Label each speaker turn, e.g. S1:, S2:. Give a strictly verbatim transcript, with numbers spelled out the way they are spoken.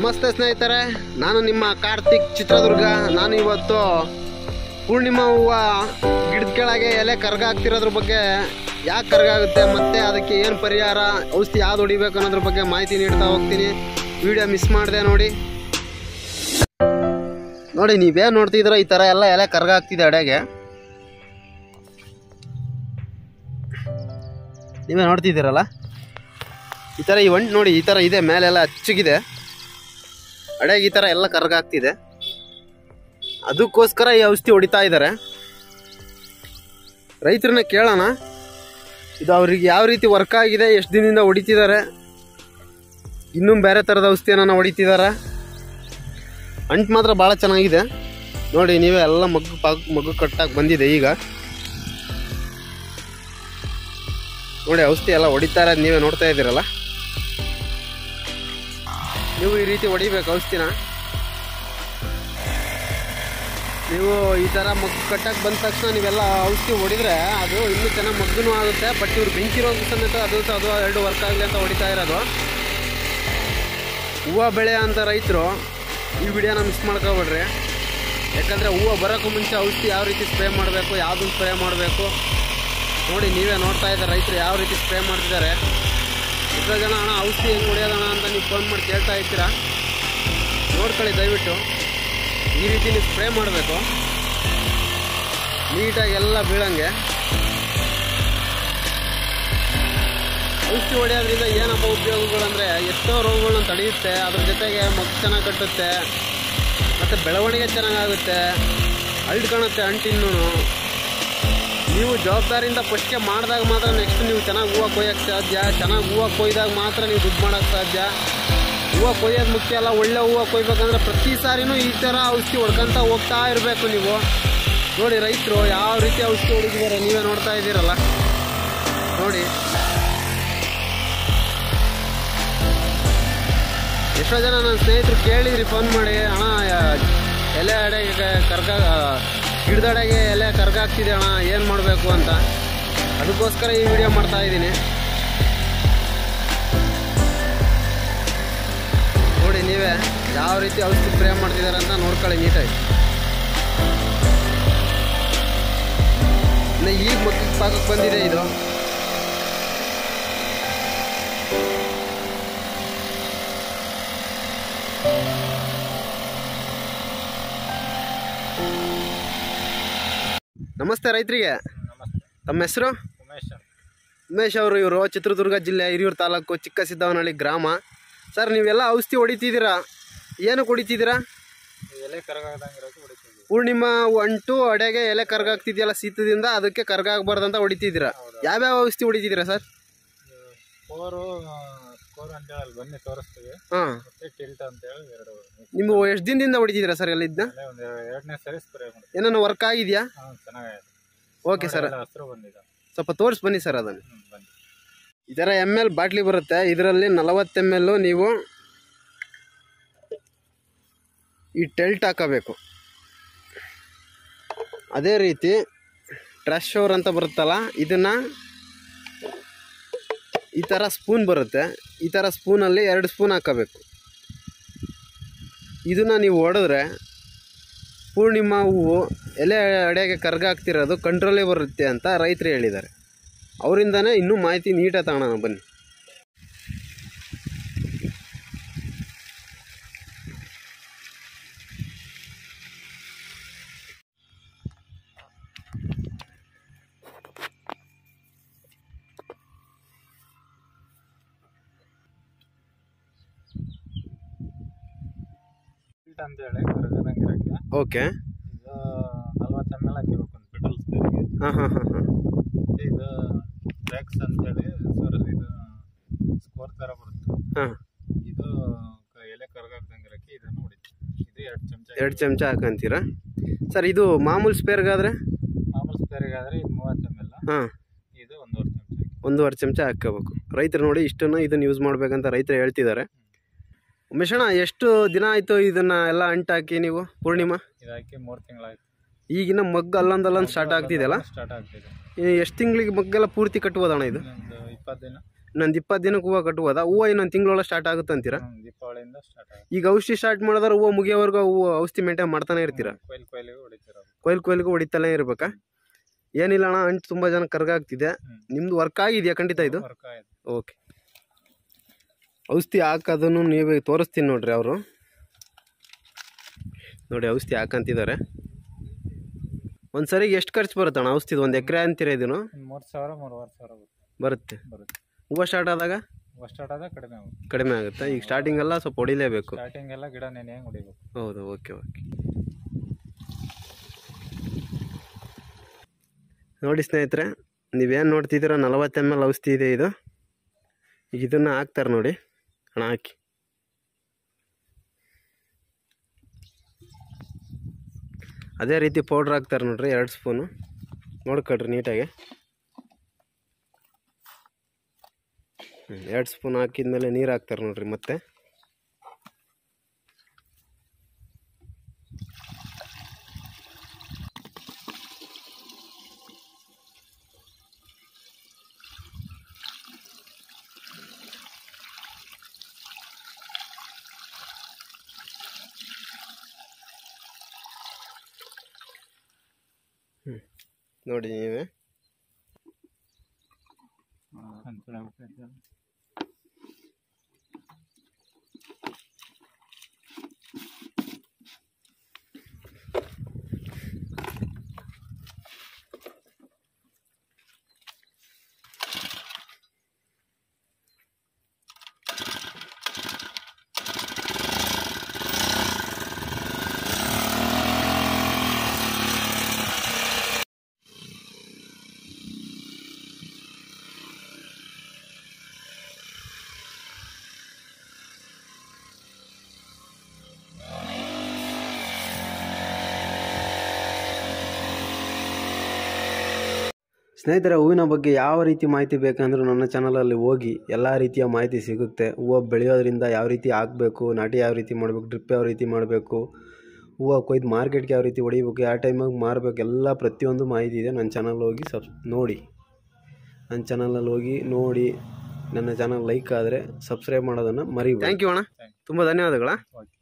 S1: ನಮಸ್ತೆ ಸ್ನೇಹಿತರೆ, ನಾನು ನಿಮ್ಮ ಕಾರ್ತಿಕ್ ಚಿತ್ರದುರ್ಗ. ನಾನು ಇವತ್ತು ಪೂರ್ಣಿಮಾ ಹೂವು ಗಿಡದ ಕೆಳಗೆ ಎಲೆ ಕರ್ಗಾಗ್ತಿರೋದ್ರ ಬಗ್ಗೆ, ಯಾಕೆ ಕರ್ಗಾಗುತ್ತೆ ಮತ್ತು ಅದಕ್ಕೆ ಏನು ಪರಿಹಾರ, ಔಷಧಿ ಯಾವ್ದು ಹೊಡಿಬೇಕು ಅನ್ನೋದ್ರ ಬಗ್ಗೆ ಮಾಹಿತಿ ನೀಡ್ತಾ ಹೋಗ್ತೀನಿ. ವಿಡಿಯೋ ಮಿಸ್ ಮಾಡಿದೆ ನೋಡಿ. ನೋಡಿ ನೀವೇನು ನೋಡ್ತಿದ್ದೀರೋ ಈ ಥರ ಎಲ್ಲ ಎಲೆ ಕರ್ಗಾಗ್ತಿದೆ ಅಡೆಗೆ. ನೀವೇ ನೋಡ್ತಿದ್ದೀರಲ್ಲ ಈ ಥರ ಈ ಒಂಟು ನೋಡಿ ಈ ಥರ ಇದೆ, ಮೇಲೆಲ್ಲ ಹಚ್ಚಗಿದೆ ಅಡೆಗೆ ಈ ಥರ ಎಲ್ಲ ಕರ್ಗಾಗ್ತಿದೆ. ಅದಕ್ಕೋಸ್ಕರ ಈ ಔಷಧಿ ಹೊಡಿತಾ ಇದ್ದಾರೆ. ರೈತರನ್ನ ಕೇಳೋಣ ಇದು ಅವ್ರಿಗೆ ಯಾವ ರೀತಿ ವರ್ಕ್ ಆಗಿದೆ, ಎಷ್ಟು ದಿನದಿಂದ ಹೊಡಿತಿದ್ದಾರೆ, ಇನ್ನೂ ಬೇರೆ ಥರದ ಔಷಧಿಯನ್ನು ಹೊಡಿತಿದ್ದಾರೆ. ಅಂಟು ಮಾತ್ರ ಭಾಳ ಚೆನ್ನಾಗಿದೆ ನೋಡಿ. ನೀವೇ ಎಲ್ಲ ಮಗ್ಗು ಪಾಕ್ ಮಗ್ಗು ಕಟ್ಟಾಗಿ ಬಂದಿದೆ. ಈಗ ನೋಡಿ ಔಷಧಿ ಎಲ್ಲ ಹೊಡಿತಾರೆ, ನೀವೇ ನೋಡ್ತಾ ಇದ್ದೀರಲ್ಲ. ನೀವು ಈ ರೀತಿ ಹೊಡಿಬೇಕು ಔಷಧಿನ. ನೀವು ಈ ಥರ ಮಗ್ಗು ಕಟ್ಟಕ್ಕೆ ಬಂದ ತಕ್ಷಣ ನೀವೆಲ್ಲ ಔಷಧಿ ಹೊಡಿದ್ರೆ ಅದು ಇನ್ನೂ ಚೆನ್ನಾಗಿ ಮಗ್ಗನೂ ಆಗುತ್ತೆ. ಬಟ್ ಇವ್ರು ಬೆಂಕಿ ರೋಗ ಸಮೇತ ಅದು ಅದು ಎರಡು ವರ್ಕ್ ಆಗಲಿ ಅಂತ ಹೊಡಿತಾ ಇರೋದು. ಹೂವು ಬೆಳೆ ಅಂತ ರೈತರು ಈ ವಿಡಿಯೋನ ಮಿಸ್ ಮಾಡ್ಕೊಬೇಡ್ರಿ. ಯಾಕಂದರೆ ಹೂವು ಬರೋಕ್ಕೂ ಮುಂಚೆ ಔಷಧಿ ಯಾವ ರೀತಿ ಸ್ಪ್ರೇ ಮಾಡಬೇಕು, ಯಾವುದನ್ನು ಸ್ಪ್ರೇ ಮಾಡಬೇಕು ನೋಡಿ. ನೀವೇ ನೋಡ್ತಾ ಇದ್ದಾರೆ ರೈತರು ಯಾವ ರೀತಿ ಸ್ಪ್ರೇ ಮಾಡ್ತಿದ್ದಾರೆ. ಎಷ್ಟೋ ಜನ ಅಣ್ಣ ಔಷಧಿ ಹೆಂಗೆ ಹೊಡೆಯೋದಣ್ಣ ಅಂತ ನೀವು ಫೋನ್ ಮಾಡಿ ಕೇಳ್ತಾ ಇರ್ತೀರಾ. ನೋಡ್ಕೊಳ್ಳಿ ದಯವಿಟ್ಟು, ಈ ರೀತಿ ನೀವು ಸ್ಪ್ರೇ ಮಾಡಬೇಕು ನೀಟಾಗಿ ಎಲ್ಲ ಬೀಳಂಗೆ. ಔಷಧಿ ಹೊಡೆಯೋದ್ರಿಂದ ಏನಪ್ಪ ಉಪಯೋಗಗಳಂದರೆ ಎಷ್ಟೋ ರೋಗಗಳನ್ನ ತಡೆಯುತ್ತೆ, ಅದ್ರ ಜೊತೆಗೆ ಮಗ್ಗು ಚೆನ್ನಾಗಿ ಕಟ್ಟುತ್ತೆ, ಮತ್ತು ಬೆಳವಣಿಗೆ ಚೆನ್ನಾಗಾಗುತ್ತೆ, ಅಳ್ಳು ಕಾಣುತ್ತೆ ಅಂಟಿನ್ನೂ. ನೀವು ಜವಾಬ್ದಾರಿಯಿಂದ ಫಸ್ಟ್ಗೆ ಮಾಡಿದಾಗ ಮಾತ್ರ ನೆಕ್ಸ್ಟ್ ನೀವು ಚೆನ್ನಾಗಿ ಹೂವು ಕೊಯ್ಯೋಕ್ಕೆ ಸಾಧ್ಯ. ಚೆನ್ನಾಗಿ ಹೂವು ಕೊಯ್ದಾಗ ಮಾತ್ರ ನೀವು ದುಡ್ಡು ಮಾಡೋಕ್ಕೆ ಸಾಧ್ಯ. ಹೂವು ಕೊಯ್ಯೋದು ಮುಖ್ಯ ಅಲ್ಲ, ಒಳ್ಳೆ ಹೂವು ಕೊಯ್ಬೇಕಂದ್ರೆ ಪ್ರತಿ ಸಾರಿನೂ ಈ ಥರ ಔಷಧಿ ಹೊಡ್ಕೊತ ಹೋಗ್ತಾ ಇರಬೇಕು ನೀವು. ನೋಡಿ ರೈತರು ಯಾವ ರೀತಿ ಔಷಧಿ ಹೊಡಿತಿದ್ದಾರೆ ನೀವೇ ನೋಡ್ತಾ ಇದ್ದೀರಲ್ಲ ನೋಡಿ. ಎಷ್ಟೋ ಜನ ನನ್ನ ಸ್ನೇಹಿತರು ಕೇಳಿದ್ರಿ ಫೋನ್ ಮಾಡಿ, ಅಣ್ಣ ಎಲೆ ಅಡೆಗೆ ಕರ್ಗ ಗಿಡದಡೆಗೆ ಎಲೆ ಕರ್ಗಾಗ್ತಿದೆ ಅಣ್ಣ, ಏನು ಮಾಡಬೇಕು ಅಂತ. ಅದಕ್ಕೋಸ್ಕರ ಈ ವಿಡಿಯೋ ಮಾಡ್ತಾ ಇದ್ದೀನಿ ನೋಡಿ. ನೀವೇ ಯಾವ ರೀತಿ ಔಷಧಿ ಸ್ಪ್ರೇ ಮಾಡ್ತಿದ್ದಾರೆ ಅಂತ ನೋಡ್ಕೊಳ್ಳಿ ನೀಟಾಗಿ. ಈಗ ಮಕ್ಕಳಿಗೆ ಪಾಕಕ್ಕೆ ಬಂದಿದೆ ಇದು. ನಮಸ್ತೆ ರೈತರಿಗೆ. ತಮ್ಮ ಹೆಸರು?
S2: ಉಮೇಶ್
S1: ಉಮೇಶ್ ಅವರು. ಇವರು ಚಿತ್ರದುರ್ಗ ಜಿಲ್ಲೆ ಹಿರಿಯೂರು ತಾಲೂಕು ಚಿಕ್ಕ ಸಿದ್ದವನಹಳ್ಳಿ ಗ್ರಾಮ. ಸರ್ ನೀವೆಲ್ಲ ಔಷಧಿ ಹೊಡಿತಿದ್ದೀರಾ, ಏನಕ್ಕೆ ಹೊಡಿತಿದ್ದೀರಾ?
S2: ಎಲೆ ಕರಗಾಗದಂಗೆ ಹೊಡಿತಿದ್ದೀವಿ.
S1: ಪೂರ್ಣಿಮಾ ಅಂಟು ಅಡೆಗೆ ಎಲೆ ಕರ್ಗಾಗ್ತಿದೆಯಲ್ಲ ಶೀತದಿಂದ, ಅದಕ್ಕೆ ಕರ್ಗಾಗಬಾರ್ದಂತ ಹೊಡಿತಿದ್ದೀರಾ. ಯಾವ್ಯಾವ ಔಷಧಿ ಹೊಡಿತಿದ್ದೀರಾ ಸರ್?
S2: ಕೋರು ಕೋರು ಅಂತೇಳಿ ಅಲ್ಲಿ ಬನ್ನಿ ತೋರಿಸ್ತೀವಿ.
S1: ಹಾಂ,
S2: ಮತ್ತೆ ಟಿಲ್ಟ್ ಅಂತೇಳಿ ಎರಡು.
S1: ನೀವು ಎಷ್ಟು ದಿನದಿಂದ ಹೊಡಿತಿದ್ದೀರಾ ಸರ್ ಎಲ್ಲ ಇದನ್ನ?
S2: ಒಂದು ಎರಡನೇ ಸರಿ ಸ್ಪ್ರೇ ಮಾಡಿ.
S1: ಏನಾನು ವರ್ಕ್ ಆಗಿದೆಯಾ?
S2: ಹಾಂ, ಚೆನ್ನಾಗಿದೆ.
S1: ಓಕೆ ಸರ್,
S2: ಹಸಿರು ಬಂದಿದೆ.
S1: ಸ್ವಲ್ಪ ತೋರಿಸಿ ಬನ್ನಿ ಸರ್ ಅದನ್ನು.
S2: ಬನ್ನಿ.
S1: ಇದರ ಎಮ್ ಎಲ್ ಬಾಟ್ಲಿ ಬರುತ್ತೆ, ಇದರಲ್ಲಿ ನಲವತ್ತು ಎಮ್ ಎಲ್ ನೀವು ಈ ಟೆಲ್ಟ್ ಹಾಕಬೇಕು. ಅದೇ ರೀತಿ ಟ್ರಶ್ ಶೋರ್ ಅಂತ ಬರುತ್ತಲ್ಲ, ಇದನ್ನು ಈ ಥರ ಸ್ಪೂನ್ ಬರುತ್ತೆ, ಈ ಥರ ಸ್ಪೂನಲ್ಲಿ ಎರಡು ಸ್ಪೂನ್ ಹಾಕಬೇಕು. ಇದನ್ನು ನೀವು ಹೊಡೆದ್ರೆ ಪೂರ್ಣಿಮಾ ಹೂವು ಎಲೆ ಅಡೆಗೆ ಕರ್ಗಾಗ್ತಿರೋದು ಕಂಟ್ರೋಲೇ ಬರುತ್ತೆ ಅಂತ ರೈತರು ಹೇಳಿದ್ದಾರೆ. ಅವರಿಂದನೇ ಇನ್ನೂ ಮಾಹಿತಿ ನೀಟಾಗಿ ತಗೊಳ್ಳೋಣ ಬನ್ನಿ.
S2: ಟಿಲ್ಟ್ ಅಂತೇಳಿ ಕರಗದಂಗೆ ಇರೋಕ್ಕೆ.
S1: ಓಕೆ,
S2: ಇದು ನಲ್ವತ್ತು ಎಮ್ ಎಲ್ ಹಾಕಿಬೇಕು ಒಂದು ಪೆಟ್ರೋಲ್ ಸ್ಪ್ರೇಗೆ.
S1: ಹಾಂ ಹಾಂ ಹಾಂ ಹಾಂ
S2: ಇದು ಟ್ರ್ಯಾಕ್ಸ್ ಅಂತೇಳಿ ಸರ್, ಇದು ಸ್ಕೋರ್ ಥರ ಬರುತ್ತೆ.
S1: ಹಾಂ,
S2: ಇದು ಎಲೆ ಕರಗಾಗ್ದಂಗೆ ಇರೋಕ್ಕೆ ಇದನ್ನು ಹೊಡಿತೀವಿ. ಇದು ಎರಡು ಚಮಚ
S1: ಎರಡು ಚಮಚ ಹಾಕಂತೀರಾ ಸರ್? ಇದು ಮಾಮೂಲು ಸ್ಪೇರ್ಗಾದರೆ?
S2: ಮಾಮೂಲು ಸ್ಪ್ರೇಗಾದರೆ ಇದು ಮೂವತ್ತು ಎಮ್ ಎಲ್.
S1: ಹಾಂ,
S2: ಇದು ಒಂದೂವರೆ ಚಮಚ ಹಾಕಿ
S1: ಒಂದೂವರೆ ಚಮಚ ಹಾಕ್ಕೋಬೇಕು. ರೈತರು ನೋಡಿ ಇಷ್ಟನ್ನು ಇದನ್ನು ಯೂಸ್ ಮಾಡಬೇಕಂತ ರೈತರು ಹೇಳ್ತಿದ್ದಾರೆ. ಉಮೇಶಣ್ಣ, ಎಷ್ಟು ದಿನ ಆಯಿತು ಇದನ್ನು ಎಲ್ಲ ಅಂಟಾಕಿ ನೀವು ಪೂರ್ಣಿಮಾ?
S2: ಇದಾಕಿ ಮೂರು ತಿಂಗಳಾಯ್ತು.
S1: ಈಗಿನ ಮಗ್ಗು ಅಲ್ಲೊಂದು ಅಲ್ಲೊಂದು ಸ್ಟಾರ್ಟ್ ಆಗ್ತಿದೆಯಲ್ಲ,
S2: ಸ್ಟಾರ್ಟ್ ಆಗ್ತಿದೆ.
S1: ಎಷ್ಟು ತಿಂಗಳಿಗೆ ಮಗ್ಗೆಲ್ಲ ಪೂರ್ತಿ ಕಟ್ಬೋದಣ್ಣ ಇದು?
S2: ಒಂದು ಇಪ್ಪತ್ತು ದಿನ
S1: ಇನ್ನೊಂದು ಇಪ್ಪತ್ತು ದಿನಕ್ಕೆ ಹೂವು ಕಟ್ಬೋದಾ? ಹೂವು ಇನ್ನೊಂದು ತಿಂಗಳೊಳಗೆ ಸ್ಟಾರ್ಟ್ ಆಗುತ್ತೆ ಅಂತೀರಾ?
S2: ದೀಪಾವಳಿ ತಿಂಗಳಿಂದ ಸ್ಟಾರ್ಟ್ ಆಗುತ್ತೆ.
S1: ಈಗ ಔಷಧಿ ಸ್ಟಾರ್ಟ್ ಮಾಡಿದ್ರೆ ಹೂವು ಮುಗಿಯೋವರೆಗೂ ಹೂವು ಔಷಧಿ ಮೇಂಟೈನ್ ಮಾಡ್ತಾನೆ ಇರ್ತೀರಾ?
S2: ಕೊಯ್ಲು ಕೊಯ್ಲಿಗೆ ಹೊಡಿತೀರ.
S1: ಕೊಯ್ಲು ಕೊಯ್ಲಿಗೂ ಹೊಡಿತಲೇ ಇರ್ಬೇಕಾ? ಏನಿಲ್ಲ ಅಣ್ಣ, ಅಂಟು ತುಂಬ ಜನ ಕರ್ಗಾಗ್ತಿದೆ. ನಿಮ್ದು ವರ್ಕ್ ಆಗಿದೆಯಾ ಖಂಡಿತ ಇದು?
S2: ವರ್ಕ್ ಆಯ್ತು.
S1: ಓಕೆ, ಔಷಧಿ ಹಾಕೋದನ್ನು ನೀವೇ ತೋರಿಸ್ತೀನಿ ನೋಡ್ರಿ. ಅವರು ನೋಡಿ ಔಷಧಿ ಹಾಕಂತಿದ್ದಾರೆ. ಒಂದು ಸರಿಗೆ ಎಷ್ಟು ಖರ್ಚು ಬರುತ್ತೆ ಅಣ್ಣ ಔಷಧಿ? ಒಂದು ಎಕರೆ ಅಂತೀರ ಇದನ್ನು?
S2: ಮೂರು ಸಾವಿರ ಮೂರುವರೆ ಸಾವಿರ
S1: ಬರುತ್ತೆ.
S2: ಬರುತ್ತೆ.
S1: ಹೂವು ಸ್ಟಾರ್ಟ್ ಆದಾಗ
S2: ಹೂವು ಸ್ಟಾರ್ಟ್ ಆದಾಗ ಕಡಿಮೆ ಆಗುತ್ತೆ.
S1: ಕಡಿಮೆ ಆಗುತ್ತೆ. ಈಗ ಸ್ಟಾರ್ಟಿಂಗ್ ಎಲ್ಲ ಸ್ವಲ್ಪ ಹೊಡಿಲೇಬೇಕು.
S2: ಸ್ಟಾರ್ಟಿಂಗ್ ಎಲ್ಲ ಗಿಡ ನೆನೆ ಹೊಡಿಬೇಕು.
S1: ಹೌದು, ಓಕೆ ಓಕೆ. ನೋಡಿ ಸ್ನೇಹಿತರೆ, ನೀವೇನು ನೋಡ್ತಿದ್ದೀರ ನಲವತ್ತು ಎಮ್ ಎಲ್ ಔಷಧಿ ಇದೆ ಇದು. ಈಗ ಇದನ್ನು ಹಾಕ್ತಾರೆ ನೋಡಿ, ಹಣ ಹಾಕಿ. ಅದೇ ರೀತಿ ಪೌಡ್ರ್ ಹಾಕ್ತಾರೆ ನೋಡ್ರಿ, ಎರಡು ಸ್ಪೂನು ನೋಡ್ಕೊಳ್ರಿ ನೀಟಾಗಿ. ಎರಡು ಸ್ಪೂನ್ ಹಾಕಿದ್ಮೇಲೆ ನೀರು ಹಾಕ್ತಾರೆ ನೋಡ್ರಿ ಮತ್ತೆ. ಹ್ಞೂ ನೋಡಿ ನೀವೇ ಸ್ನೇಹಿತರೆ, ಹೂವಿನ ಬಗ್ಗೆ ಯಾವ ರೀತಿ ಮಾಹಿತಿ ಬೇಕಂದ್ರೂ ನನ್ನ ಚಾನಲಲ್ಲಿ ಹೋಗಿ ಎಲ್ಲ ರೀತಿಯ ಮಾಹಿತಿ ಸಿಗುತ್ತೆ. ಹೂವು ಬೆಳೆಯೋದ್ರಿಂದ ಯಾವ ರೀತಿ ಆಗಬೇಕು, ನಾಟಿ ಯಾವ ರೀತಿ ಮಾಡಬೇಕು, ಡ್ರಿಪ್ ಯಾವ ರೀತಿ ಮಾಡಬೇಕು, ಹೂವು ಕೊಯ್ದು ಮಾರ್ಕೆಟ್ಗೆ ಯಾವ ರೀತಿ ಹೊಡಿಬೇಕು, ಯಾವ ಟೈಮಾಗಿ ಮಾರಬೇಕು, ಎಲ್ಲ ಪ್ರತಿಯೊಂದು ಮಾಹಿತಿ ಇದೆ. ನನ್ನ ಚಾನಲ್ ಹೋಗಿ ಸಬ್ ನೋಡಿ ನನ್ನ ಚಾನಲಲ್ಲಿ ಹೋಗಿ ನೋಡಿ. ನನ್ನ ಚಾನಲ್ ಲೈಕ್ ಆದರೆ ಸಬ್ಸ್ಕ್ರೈಬ್ ಮಾಡೋದನ್ನು ಮರಿಬೇಡಿ. ಥ್ಯಾಂಕ್ ಯು ಅಣ್ಣ, ತುಂಬ ಧನ್ಯವಾದಗಳ.